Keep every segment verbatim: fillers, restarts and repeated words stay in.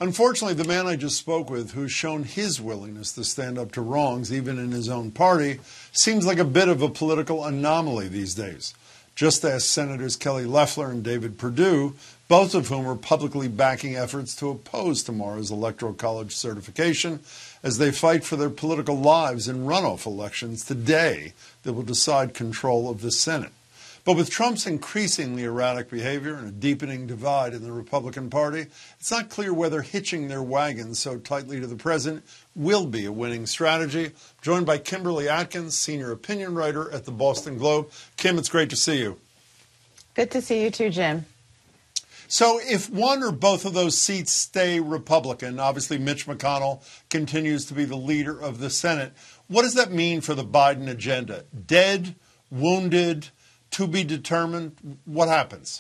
Unfortunately, the man I just spoke with, who's shown his willingness to stand up to wrongs, even in his own party, seems like a bit of a political anomaly these days. Just ask Senators Kelly Loeffler and David Perdue, both of whom are publicly backing efforts to oppose tomorrow's Electoral College certification as they fight for their political lives in runoff elections today that will decide control of the Senate. But with Trump's increasingly erratic behavior and a deepening divide in the Republican Party, it's not clear whether hitching their wagons so tightly to the president will be a winning strategy. Joined by Kimberly Atkins, senior opinion writer at the Boston Globe. Kim, it's great to see you. Good to see you too, Jim. So if one or both of those seats stay Republican, obviously Mitch McConnell continues to be the leader of the Senate, what does that mean for the Biden agenda? Dead, wounded, to be determined? What happens?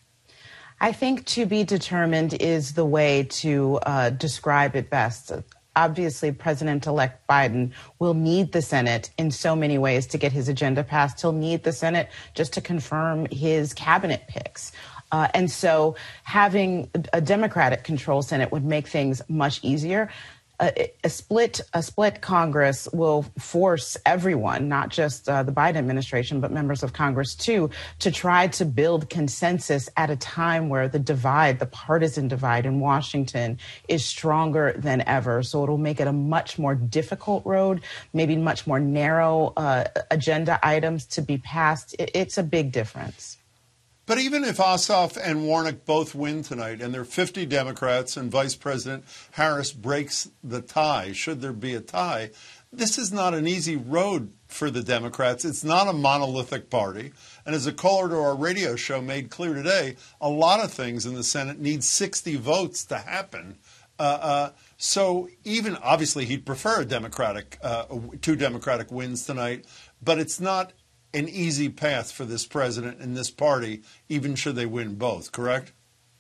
I think to be determined is the way to uh, describe it best. Obviously, President-elect Biden will need the Senate in so many ways to get his agenda passed. He'll need the Senate just to confirm his cabinet picks. Uh, and so having a Democratic controlled Senate would make things much easier. A, a split a split Congress will force everyone, not just uh, the Biden administration, but members of Congress, too, to try to build consensus at a time where the divide, the partisan divide in Washington is stronger than ever. So it'll make it a much more difficult road, maybe much more narrow uh, agenda items to be passed. It, it's a big difference. But even if Ossoff and Warnock both win tonight, and there are fifty Democrats, and Vice President Harris breaks the tie, should there be a tie, this is not an easy road for the Democrats. It's not a monolithic party. And as a caller to our radio show made clear today, a lot of things in the Senate need sixty votes to happen. Uh, uh, so even, obviously, he'd prefer a Democratic, uh, two Democratic wins tonight, but it's not an easy path for this president and this party, even should they win both, correct?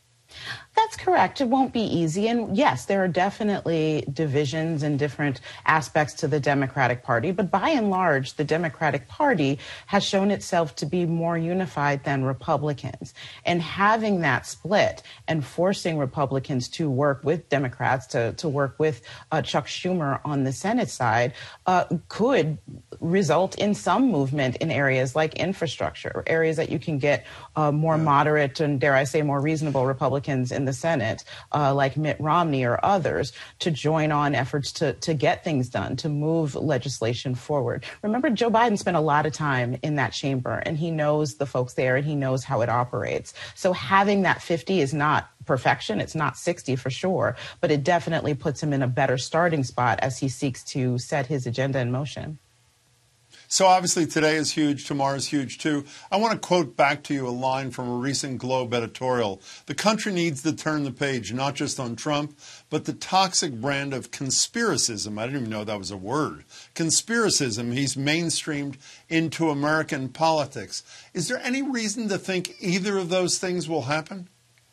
That's correct. It won't be easy. And yes, there are definitely divisions and different aspects to the Democratic Party. But by and large, the Democratic Party has shown itself to be more unified than Republicans. And having that split and forcing Republicans to work with Democrats, to, to work with uh, Chuck Schumer on the Senate side, uh, could result in some movement in areas like infrastructure, areas that you can get uh, more yeah. moderate and, dare I say, more reasonable Republicans in the Senate, uh, like Mitt Romney or others, to join on efforts to, to get things done, to move legislation forward. Remember, Joe Biden spent a lot of time in that chamber, and he knows the folks there, and he knows how it operates. So having that fifty is not perfection. It's not sixty for sure, but it definitely puts him in a better starting spot as he seeks to set his agenda in motion. So obviously today is huge, tomorrow is huge too. I want to quote back to you a line from a recent Globe editorial. The country needs to turn the page, not just on Trump, but the toxic brand of conspiracism. I didn't even know that was a word. Conspiracism he's mainstreamed into American politics. Is there any reason to think either of those things will happen?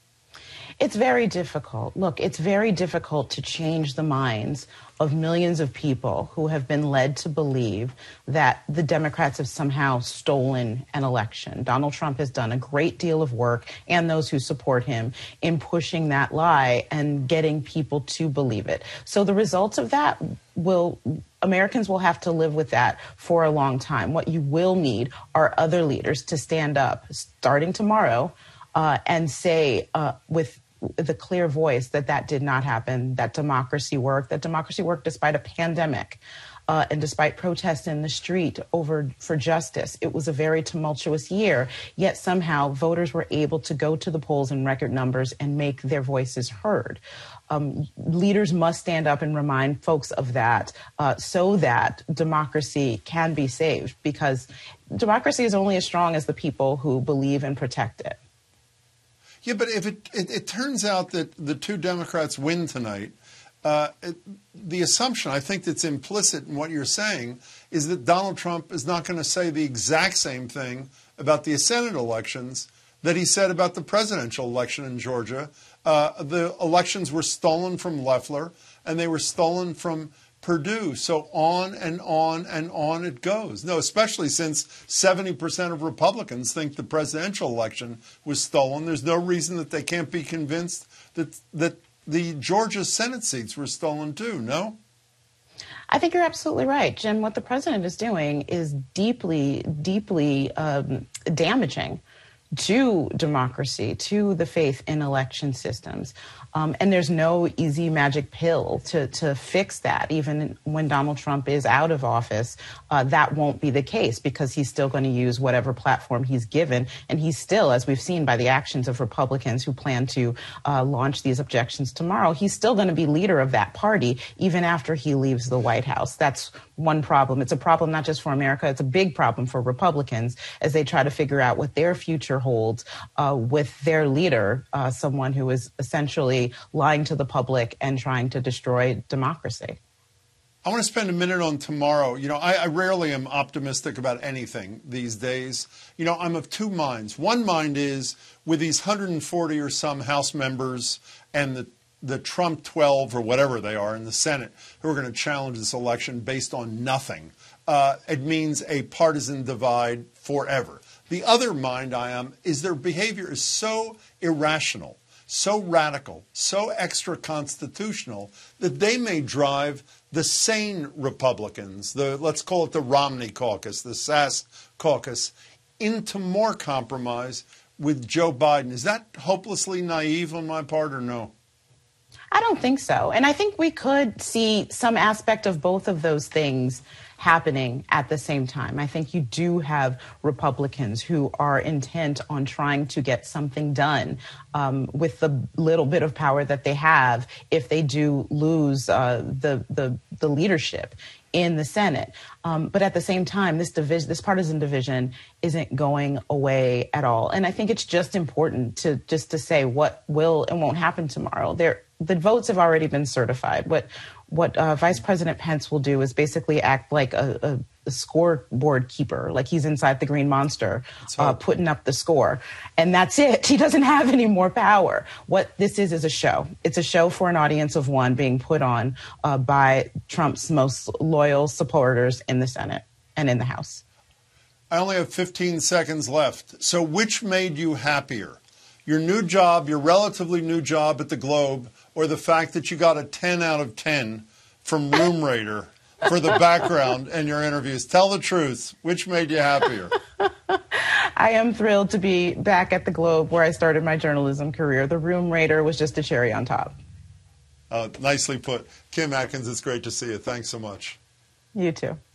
It's very difficult. Look, it's very difficult to change the minds of millions of people who have been led to believe that the Democrats have somehow stolen an election. Donald Trump has done a great deal of work, and those who support him, in pushing that lie and getting people to believe it. So the results of that will, Americans will have to live with that for a long time. What you will need are other leaders to stand up starting tomorrow uh, and say uh, with the clear voice that that did not happen, that democracy worked, that democracy worked despite a pandemic uh, and despite protests in the street over for justice. It was a very tumultuous year, yet somehow voters were able to go to the polls in record numbers and make their voices heard. Um, leaders must stand up and remind folks of that uh, so that democracy can be saved, because democracy is only as strong as the people who believe and protect it. Yeah, but if it, it, it turns out that the two Democrats win tonight, uh, it, the assumption, I think, that's implicit in what you're saying is that Donald Trump is not going to say the exact same thing about the Senate elections that he said about the presidential election in Georgia. Uh, the elections were stolen from Loeffler, and they were stolen from Perdue. So on and on and on it goes. No, especially since seventy percent of Republicans think the presidential election was stolen. There's no reason that they can't be convinced that that the Georgia Senate seats were stolen too, no? I think you're absolutely right, Jim. What the president is doing is deeply, deeply um, damaging to democracy, to the faith in election systems. Um, and there's no easy magic pill to, to fix that. Even when Donald Trump is out of office, uh, that won't be the case because he's still going to use whatever platform he's given. And he's still, as we've seen by the actions of Republicans who plan to uh, launch these objections tomorrow, he's still going to be leader of that party even after he leaves the White House. That's one problem. It's a problem not just for America. It's a big problem for Republicans as they try to figure out what their future holds uh, with their leader, uh, someone who is essentially lying to the public and trying to destroy democracy. I want to spend a minute on tomorrow. You know, I, I rarely am optimistic about anything these days. You know, I'm of two minds. One mind is with these one hundred forty or some House members and the the Trump twelve or whatever they are in the Senate who are going to challenge this election based on nothing. Uh, it means a partisan divide forever. The other mind I am is their behavior is so irrational, so radical, so extra-constitutional that they may drive the sane Republicans, the let's call it the Romney caucus, the S A S caucus, into more compromise with Joe Biden. Is that hopelessly naive on my part or no? I don't think so. And I think we could see some aspect of both of those things happening at the same time. I think you do have Republicans who are intent on trying to get something done um, with the little bit of power that they have if they do lose uh, the, the, the leadership in the Senate. Um, but at the same time, this division, this partisan division isn't going away at all. And I think it's just important to just to say what will and won't happen tomorrow. There, the votes have already been certified. What what uh, Vice President Pence will do is basically act like a, a, a scoreboard keeper, like he's inside the Green Monster, uh, putting up the score. And that's it. He doesn't have any more power. What this is is a show. It's a show for an audience of one being put on uh, by Trump's most loyal supporters in the Senate and in the House. I only have fifteen seconds left. So which made you happier? Your new job, your relatively new job at the Globe, or the fact that you got a ten out of ten from Room Rater for the background and your interviews? Tell the truth. Which made you happier? I am thrilled to be back at the Globe where I started my journalism career. The Room Rater was just a cherry on top. Uh, nicely put. Kim Atkins, it's great to see you. Thanks so much. You too.